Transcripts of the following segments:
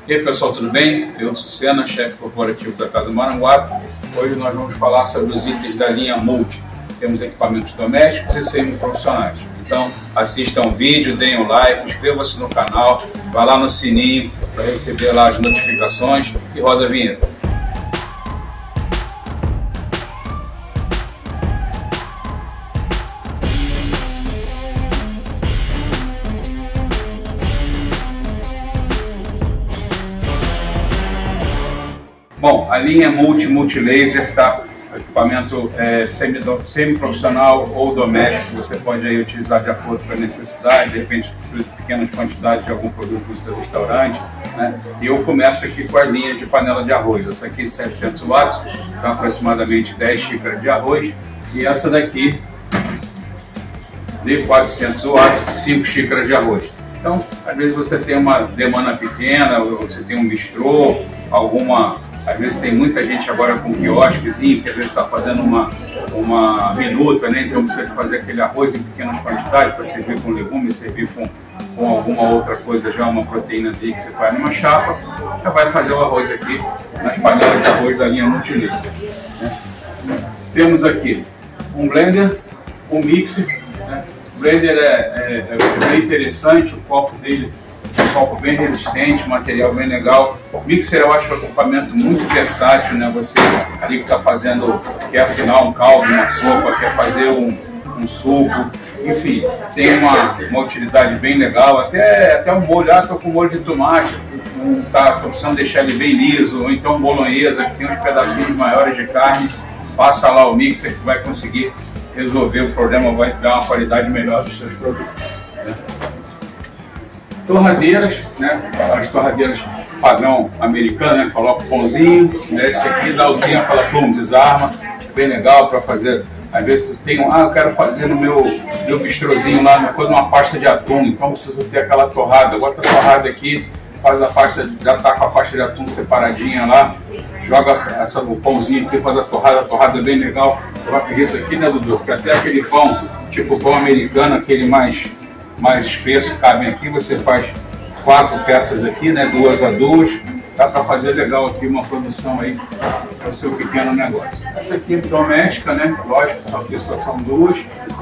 E aí pessoal, tudo bem? Eu sou Sena, chefe corporativo da Casa Maranguape. Hoje nós vamos falar sobre os itens da linha Multi. Temos equipamentos domésticos e semi-profissionais. Então assistam o vídeo, deem um like, inscreva-se no canal, vá lá no sininho para receber lá as notificações e roda a vinheta. Bom, a linha Multi-Laser, tá? O equipamento semi-profissional ou doméstico, você pode aí utilizar de acordo com a necessidade, de repente precisa de pequenas quantidades de algum produto do seu restaurante, né? E eu começo aqui com a linha de panela de arroz. Essa aqui 700 watts, então aproximadamente 10 xícaras de arroz, e essa daqui de 400 watts, 5 xícaras de arroz. Então, às vezes você tem uma demanda pequena, você tem um bistrô, às vezes tem muita gente agora com quiosquezinho, que às vezes está fazendo uma minuta, né? Então precisa de fazer aquele arroz em pequenas quantidades para servir com legumes, servir com alguma outra coisa, já uma proteínazinha que você faz numa chapa. Já vai fazer o arroz aqui nas panelas de arroz da linha Multi-Laser, né? Temos aqui um blender, um mixer, né? O blender é bem interessante, o copo dele copo bem resistente, material bem legal. O mixer eu acho um equipamento muito versátil, né? Você ali que está fazendo, quer afinar um caldo, uma sopa, quer fazer um suco, enfim, tem uma utilidade bem legal. Até um molho, estou com molho de tomate, tá precisando deixar ele bem liso, ou então bolonhesa, que tem uns pedacinhos maiores de carne, passa lá o mixer que vai conseguir resolver o problema, vai dar uma qualidade melhor dos seus produtos, né? Torradeiras, né? As torradeiras padrão americano, né? Coloca o pãozinho, né? Esse aqui dá o tempo, ela desarma, bem legal para fazer. Às vezes tu tem eu quero fazer no meu bistrozinho lá, depois uma pasta de atum, então preciso ter aquela torrada. Bota a torrada aqui, faz a pasta, já tá com a pasta de atum separadinha lá, joga o pãozinho aqui, faz a torrada bem legal. Eu acredito aqui, né, Dudu? Que até aquele pão, tipo pão americano, aquele mais espesso, cabem aqui, você faz 4 peças aqui, né, 2 a 2, dá para fazer legal aqui uma produção aí para o seu pequeno negócio. Essa aqui é doméstica, né, lógico, só são 2.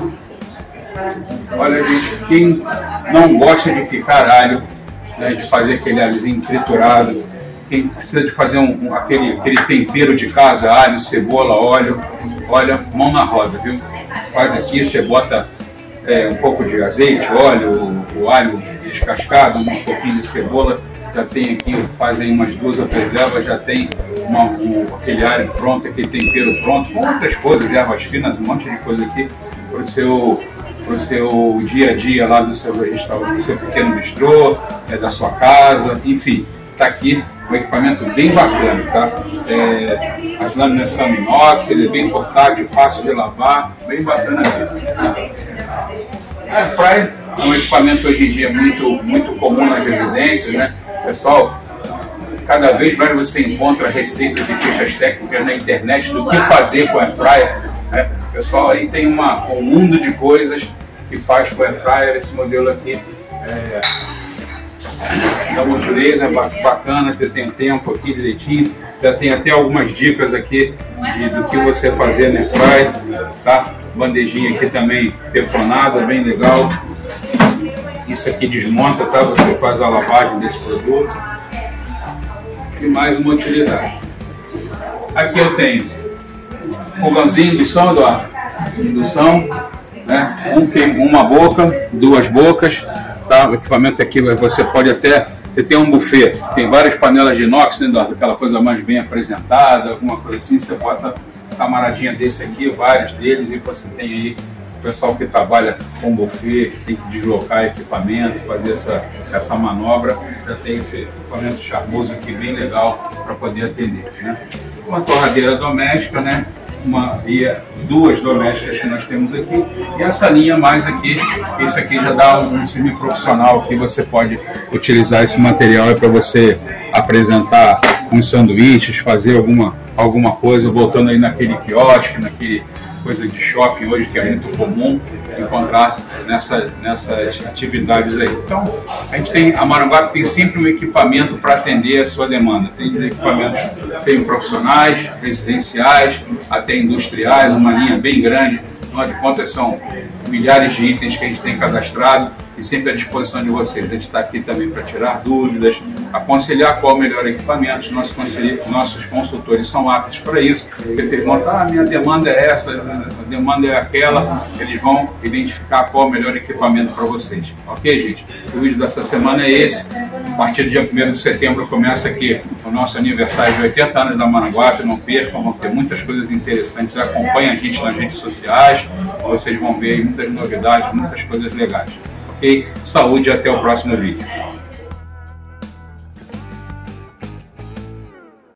Olha, gente, quem não gosta de picar alho, né, de fazer aquele alhozinho triturado, quem precisa de fazer aquele tempero de casa, alho, cebola, óleo, olha, mão na roda, viu? Faz aqui, você bota um pouco de azeite, óleo, o alho descascado, um pouquinho de cebola, já tem aqui, faz aí umas 2 ou 3 ervas, já tem aquele alho pronto, aquele tempero pronto, outras coisas, ervas finas, um monte de coisa aqui pro seu dia a dia lá do seu restaurante, do seu pequeno bistrô, da sua casa, enfim, tá aqui um equipamento bem bacana, tá? As lâminas são inox, ele é bem portátil, fácil de lavar, bem bacana aqui. A Air Fryer é um equipamento hoje em dia muito comum nas residências, né? Pessoal, cada vez mais você encontra receitas e fichas técnicas na internet do que fazer com a Air Fryer, né? Pessoal, aí tem um mundo de coisas que faz com a Air Fryer. Esse modelo aqui da Multi-Laser, bacana, que tem tempo aqui direitinho, já tem até algumas dicas aqui do que você fazer na Air Fryer, tá? Bandejinha aqui também teflonada, bem legal. Isso aqui desmonta, tá? Você faz a lavagem desse produto. E mais uma utilidade. Aqui eu tenho fogãozinho, indução, Eduardo. Indução, né? Uma boca, 2 bocas, tá? O equipamento aqui você pode até... Você tem um buffet, tem várias panelas de inox, né, Eduardo? Aquela coisa mais bem apresentada, alguma coisa assim, você bota camaradinha desse aqui, vários deles, e você tem aí o pessoal que trabalha com buffet, que tem que deslocar equipamento, fazer essa manobra, já tem esse equipamento charmoso aqui, bem legal para poder atender, né? Uma torradeira doméstica, né? E 2 domésticas que nós temos aqui, e essa linha mais aqui, isso aqui já dá um semi-profissional que você pode utilizar esse material para você apresentar uns sanduíches, fazer alguma coisa, voltando aí naquele quiosque, naquele coisa de shopping hoje que é muito comum, encontrar nessas atividades aí. Então, a Maranguape tem sempre um equipamento para atender a sua demanda. Tem equipamentos semi-profissionais, residenciais, até industriais, uma linha bem grande. Afinal de contas, são milhares de itens que a gente tem cadastrado e sempre à disposição de vocês. A gente está aqui também para tirar dúvidas, aconselhar qual o melhor equipamento. Nossos consultores são aptos para isso. Você pergunta, minha demanda é essa, a demanda é aquela, eles vão identificar qual o melhor equipamento para vocês. Ok, gente? O vídeo dessa semana é esse. A partir do dia 1º de setembro começa aqui o nosso aniversário de 80 anos da Maranguape. Não percam, vão ter muitas coisas interessantes. Acompanhem a gente nas redes sociais, vocês vão ver aí muitas novidades, muitas coisas legais. Ok? Saúde e até o próximo vídeo.